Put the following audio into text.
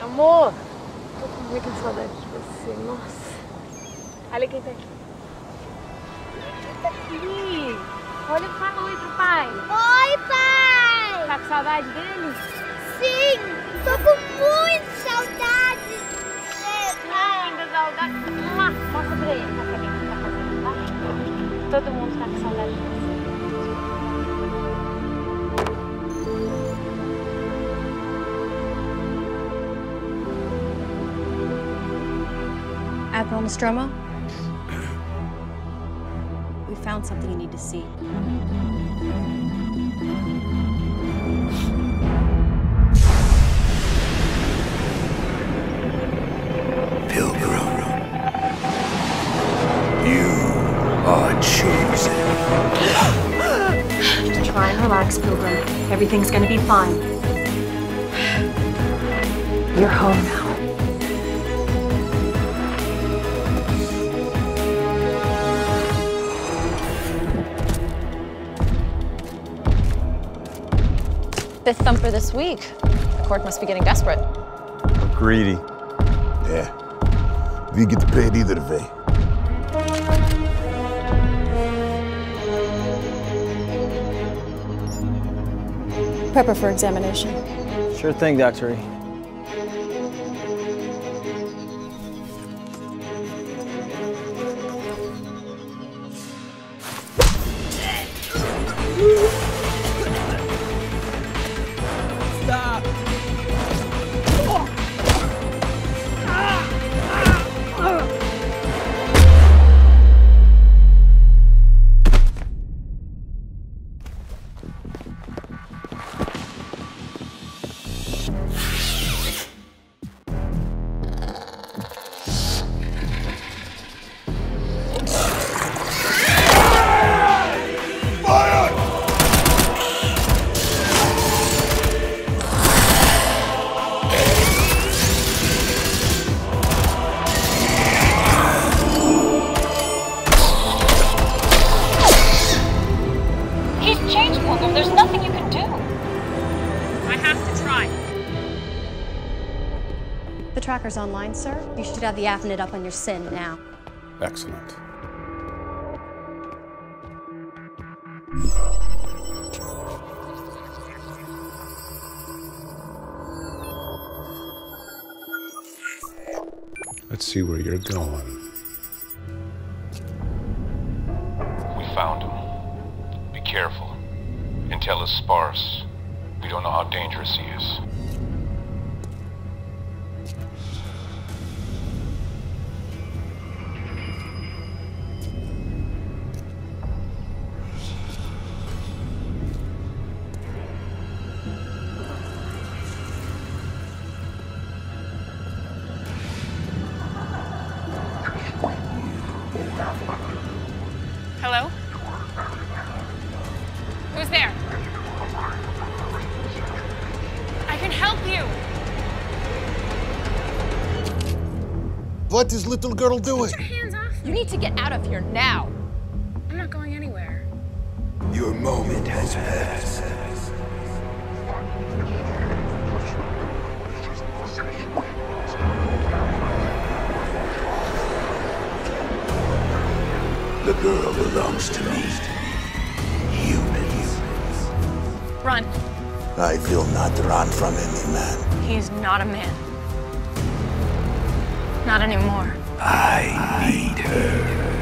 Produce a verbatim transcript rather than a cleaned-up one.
Amor, tô com muita saudade de você, nossa. Olha quem tá aqui. Quem tá aqui? Olha, fala oi pro pai. Oi, pai! Tá com saudade dele? Sim, tô com muita saudade. Ai, muita saudade. Mostra pra ele, mostra pra ele o que tá fazendo, tá? Todo mundo tá com saudade de você. Admiral Nostromo, we found something you need to see. Pilgrim, you are chosen. Try and relax, Pilgrim. Everything's gonna be fine. You're home now. Fifth thumper this week. The court must be getting desperate. We're greedy. Yeah. We get to pay either way. Prep her for examination. Sure thing, Doctor. Stop! There's nothing you can do. I have to try. The tracker's online, sir. You should have the Athnet up on your S I N now. Excellent. Let's see where you're going. We found him. Be careful. Intel is sparse. We don't know how dangerous he is. Hello? Who's there? I can help you! What is little girl doing? Get your hands off me. You need to get out of here now. I'm not going anywhere. Your moment has passed. The girl belongs to me. Humans. Run. I will not run from any man. He's not a man. Not anymore. I need her.